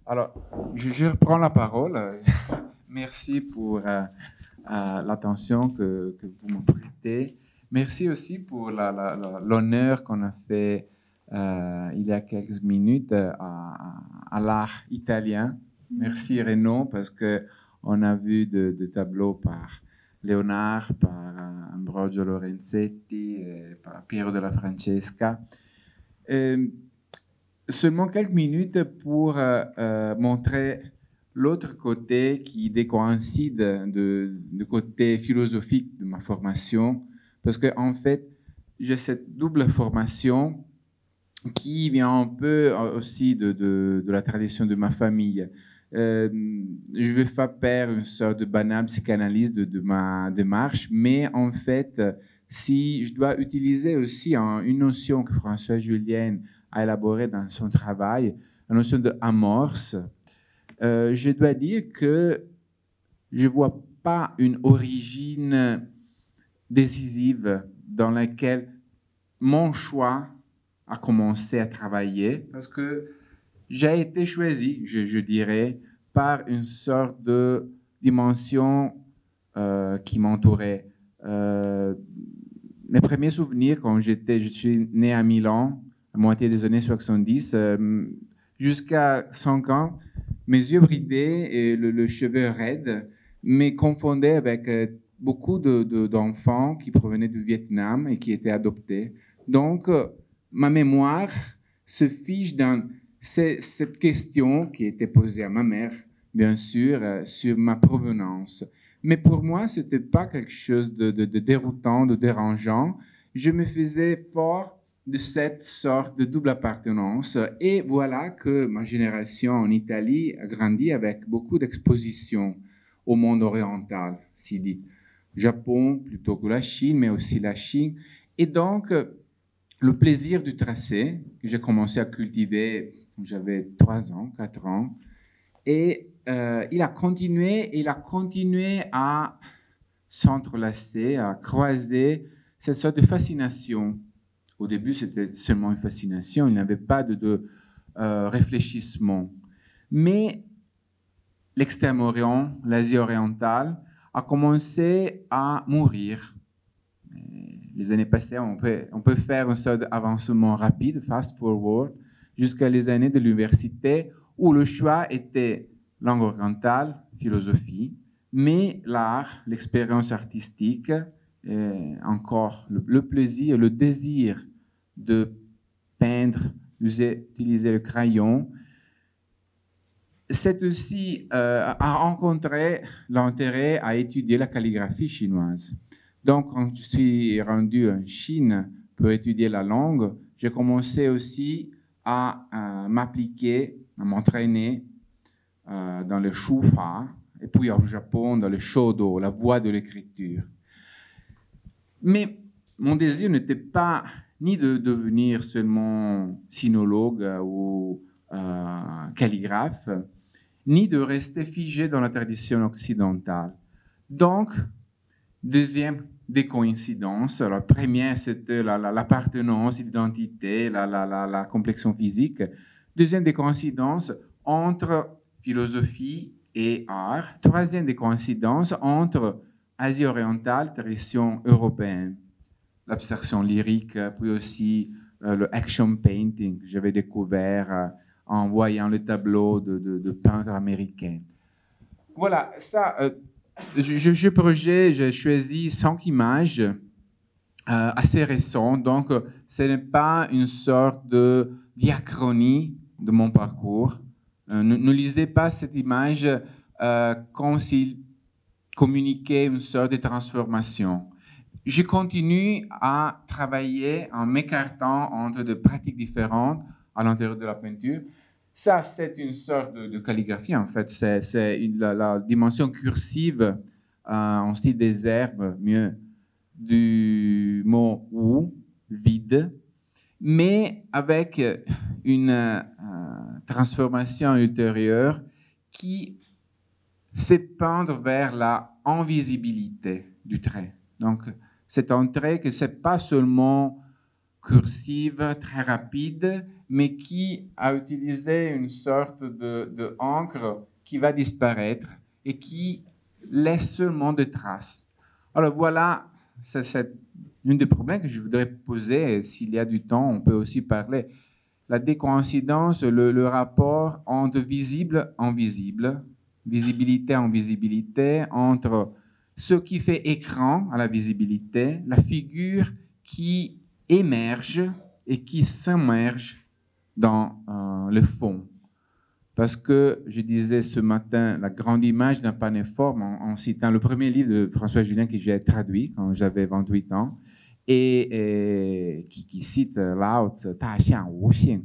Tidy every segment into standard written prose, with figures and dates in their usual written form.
Alors, je reprends la parole. Merci pour l'attention que vous me prêtez. Merci aussi pour l'honneur qu'on a fait il y a quelques minutes à l'art italien. Merci Renaud, parce qu'on a vu de tableaux par Léonard, par Ambrogio Lorenzetti, par Piero della Francesca. Seulement quelques minutes pour montrer l'autre côté qui décoïncide du côté philosophique de ma formation, parce qu'en fait, j'ai cette double formation qui vient un peu aussi de la tradition de ma famille. Je vais faire une sorte de banale psychanalyse de ma démarche, mais en fait, si je dois utiliser aussi une notion que François Julien a élaborée dans son travail, la notion de amorce, je dois dire que je ne vois pas une origine décisive dans laquelle mon choix a commencé à travailler, parce que j'ai été choisi, je dirais, par une sorte de dimension qui m'entourait. Mes premiers souvenirs, quand je suis né à Milan, à moitié des années 70, jusqu'à 5 ans, mes yeux bridés et le cheveu raide me confondaient avec beaucoup d'enfants qui provenaient du Vietnam et qui étaient adoptés. Donc, ma mémoire se fige dans cette question qui était posée à ma mère, bien sûr, sur ma provenance. Mais pour moi, ce n'était pas quelque chose de déroutant, de dérangeant. Je me faisais fort de cette sorte de double appartenance. Et voilà que ma génération en Italie a grandi avec beaucoup d'expositions au monde oriental, si dit. Japon plutôt que la Chine, mais aussi la Chine. Et donc, le plaisir du tracé, que j'ai commencé à cultiver quand j'avais 3 ans, 4 ans, et il a continué à s'entrelacer, à croiser cette sorte de fascination. Au début, c'était seulement une fascination, il n'y avait pas de réfléchissement. Mais l'Extrême-Orient, l'Asie orientale, a commencé à mourir. Les années passées, on peut faire un sorte d'avancement rapide, fast forward, jusqu'à les années de l'université où le choix était langue orientale, philosophie, mais l'art, l'expérience artistique, encore le plaisir, le désir de peindre, d'utiliser le crayon, c'est aussi à rencontrer l'intérêt à étudier la calligraphie chinoise. Donc, quand je suis rendu en Chine pour étudier la langue, j'ai commencé aussi à m'appliquer, à m'entraîner dans le shufa, et puis au Japon, dans le shodo, la voie de l'écriture. Mais mon désir n'était pas ni de devenir seulement sinologue ou calligraphe, ni de rester figé dans la tradition occidentale. Donc, deuxième des coïncidences, la première c'était l'appartenance, l'identité, la complexion physique. Deuxième des coïncidences entre philosophie et art. Troisième des coïncidences entre Asie orientale, tradition européenne, l'abstraction lyrique, puis aussi le action painting que j'avais découvert en voyant le tableau de peintres américains. Voilà, ça, j'ai choisi 5 images assez récentes, donc ce n'est pas une sorte de diachronie de mon parcours. Ne lisez pas cette image comme s'il communiquait une sorte de transformation. Je continue à travailler en m'écartant entre des pratiques différentes à l'intérieur de la peinture. Ça, c'est une sorte de calligraphie, en fait. C'est la dimension cursive en style des herbes, mieux, du mot ou, vide, mais avec une transformation ultérieure qui fait peindre vers la invisibilité du trait. Donc, c'est un trait que c'est pas seulement cursive, très rapide, mais qui a utilisé une sorte de encre qui va disparaître et qui laisse seulement des traces. Alors voilà, c'est une des problèmes que je voudrais poser. S'il y a du temps, on peut aussi parler. La décoïncidence, le rapport entre visible en visible, visibilité en visibilité, entre ce qui fait écran à la visibilité, la figure qui émerge et qui s'immerge dans le fond. Parce que je disais ce matin la grande image d'un panéforme en citant le premier livre de François Julien que j'ai traduit quand j'avais 28 ans et qui cite Lao Tzu, Ta Xiang Wu Xing.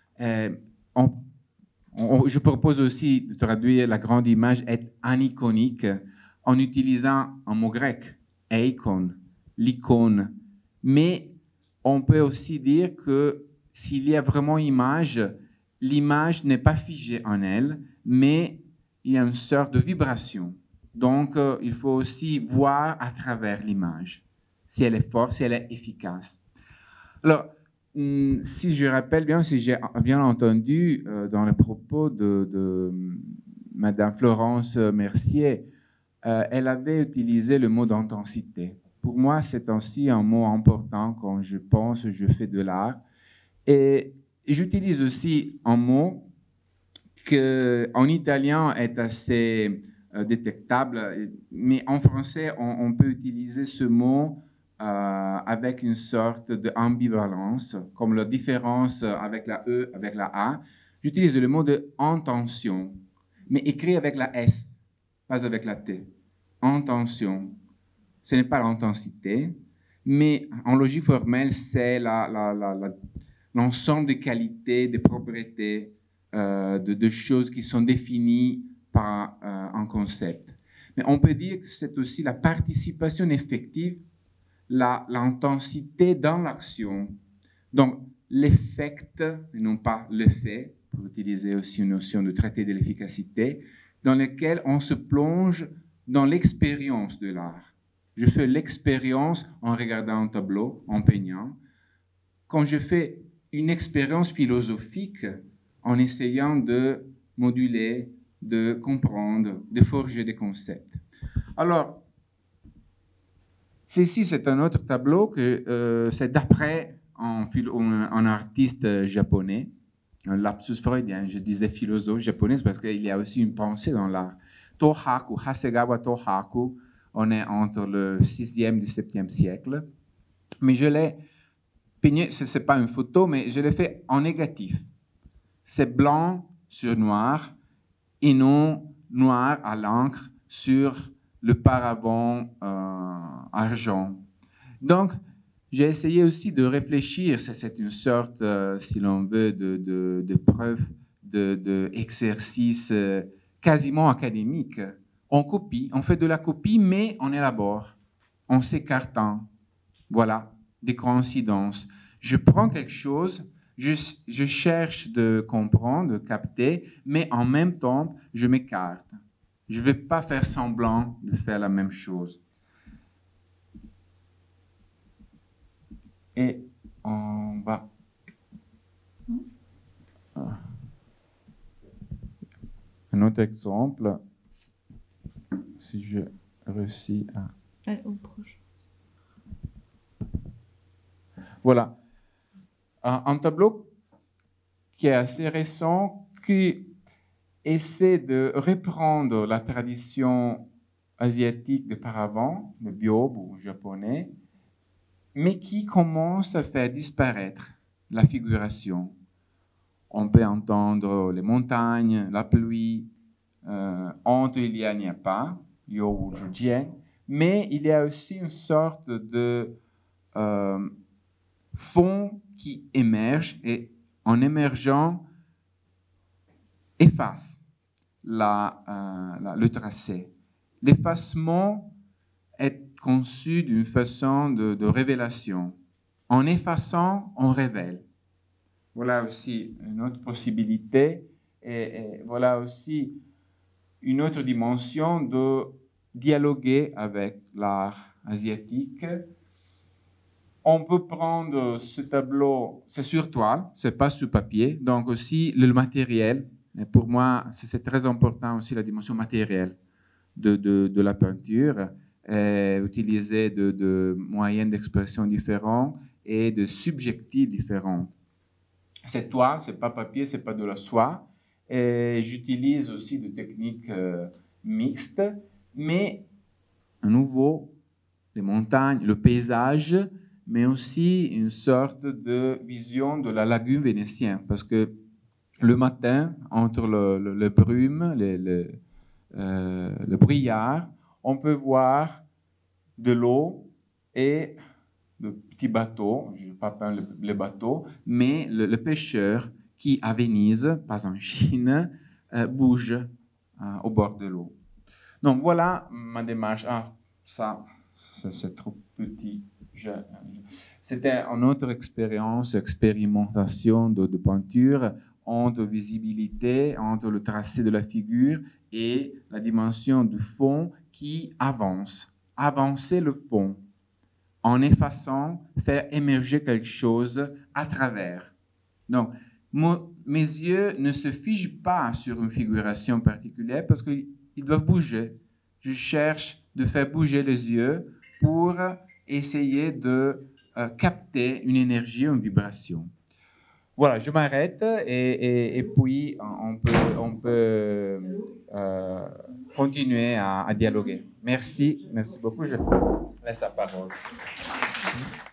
Je propose aussi de traduire la grande image être aniconique en utilisant un mot grec, eikon, l'icône. Mais on peut aussi dire que s'il y a vraiment image, l'image n'est pas figée en elle, mais il y a une sorte de vibration. Donc, il faut aussi voir à travers l'image, si elle est forte, si elle est efficace. Alors, si je rappelle bien, si j'ai bien entendu dans les propos de Madame Florence Mercier, elle avait utilisé le mot d'intensité. Pour moi, c'est aussi un mot important quand je pense, je fais de l'art. Et j'utilise aussi un mot qui, en italien, est assez détectable, mais en français, on peut utiliser ce mot avec une sorte d'ambivalence, comme la différence avec la E, avec la A. J'utilise le mot de intention, mais écrit avec la S, pas avec la T. Intention. Ce n'est pas l'intensité, mais en logique formelle, c'est l'ensemble des qualités, des propriétés, de choses qui sont définies par un concept. Mais on peut dire que c'est aussi la participation effective, l'intensité dans l'action. Donc, l'effect, et non pas le fait, pour utiliser aussi une notion de traité de l'efficacité, dans lequel on se plonge dans l'expérience de l'art. Je fais l'expérience en regardant un tableau, en peignant. Quand je fais une expérience philosophique, en essayant de moduler, de comprendre, de forger des concepts. Alors, ceci, c'est un autre tableau que c'est d'après un artiste japonais, un lapsus freudien, je disais philosophe japonais parce qu'il y a aussi une pensée dans l'art. Tohaku, Hasegawa Tohaku, on est entre le 6e et le 7e siècle. Mais je l'ai peigné, ce n'est pas une photo, mais je l'ai fait en négatif. C'est blanc sur noir et non noir à l'encre sur le paravent argent. Donc, j'ai essayé aussi de réfléchir, c'est une sorte, si l'on veut, de preuve, d'exercice quasiment académique. On copie, on fait de la copie, mais on élabore, en s'écartant. Voilà, des coïncidences. Je prends quelque chose, je cherche de comprendre, de capter, mais en même temps, je m'écarte. Je ne vais pas faire semblant de faire la même chose. Et on va... Un autre exemple, si je réussis à... Au proche. Voilà. Un tableau qui est assez récent, qui essaie de reprendre la tradition asiatique de paravent, le byob ou japonais, mais qui commence à faire disparaître la figuration. On peut entendre les montagnes, la pluie, entre il n'y a pas, yo ou jujien, mais il y a aussi une sorte de fond qui émerge et en émergeant efface le tracé. L'effacement est conçu d'une façon de révélation. En effaçant, on révèle. Voilà aussi une autre possibilité et voilà aussi une autre dimension de dialoguer avec l'art asiatique. On peut prendre ce tableau, c'est sur toile, c'est pas sur papier, donc aussi le matériel. Et pour moi, c'est très important aussi la dimension matérielle de la peinture, utiliser de moyens d'expression différents et de subjectifs différents. C'est toile, c'est pas papier, c'est pas de la soie. Et j'utilise aussi des techniques mixtes, mais à nouveau, les montagnes, le paysage, mais aussi une sorte de vision de la lagune vénitienne, parce que le matin, entre le brume, le brouillard, on peut voir de l'eau et de petits bateaux, je ne vais pas peindre les bateaux, mais le pêcheur qui, à Venise, pas en Chine, bouge au bord de l'eau. Donc voilà ma démarche. Ah, ça c'est trop petit. C'était une autre expérimentation de peinture entre visibilité, entre le tracé de la figure et la dimension du fond qui avance. Avancer le fond en effaçant, faire émerger quelque chose à travers. Donc, mes yeux ne se figent pas sur une figuration particulière parce qu'ils doivent bouger. Je cherche de faire bouger les yeux pour essayer de capter une énergie, une vibration. Voilà, je m'arrête et puis on peut continuer à dialoguer. Merci beaucoup. Je laisse la parole.